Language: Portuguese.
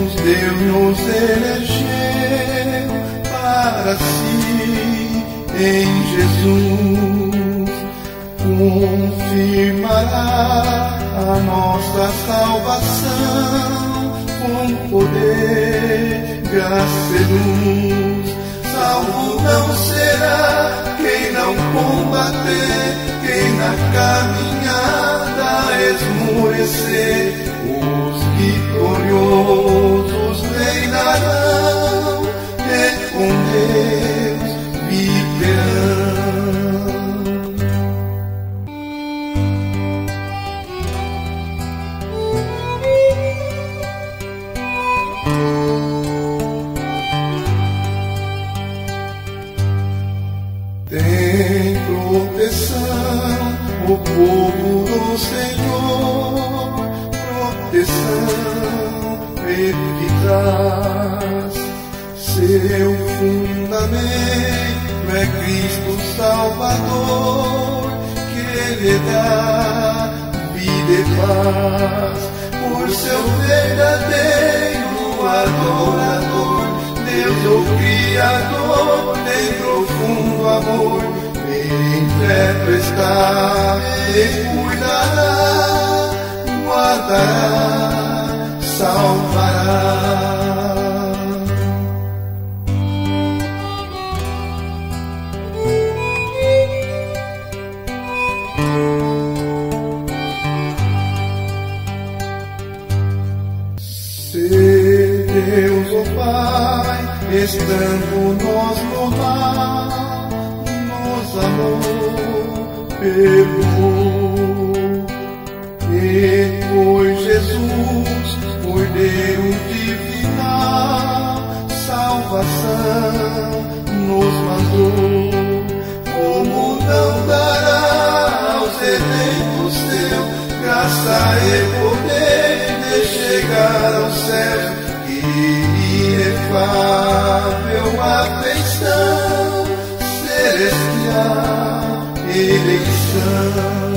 Deus nos elegeu para si em Jesus. Confirmará a nossa salvação com poder, graça e luz. Salvo não será quem não combater, quem na caminhada esmorecer. Os vitoriosos reinarão e com Deus viverão. Tem proteção o povo do Senhor, proteção eficaz. Seu fundamento é Cristo Salvador, que lhe dá vida e paz. Por seu verdadeiro adorador, Deus o Criador tem profundo amor, em fé prestar e cuidará, guardará, salvará. Se Deus, o Pai, estando nós no mar, nos amou, perdoou, e foi Jesus, Cordeiro divina, salvação nos mandou. Como não dará aos eleitos seu graça e poder de chegar ao céu, e inefável afeição celestial eleição.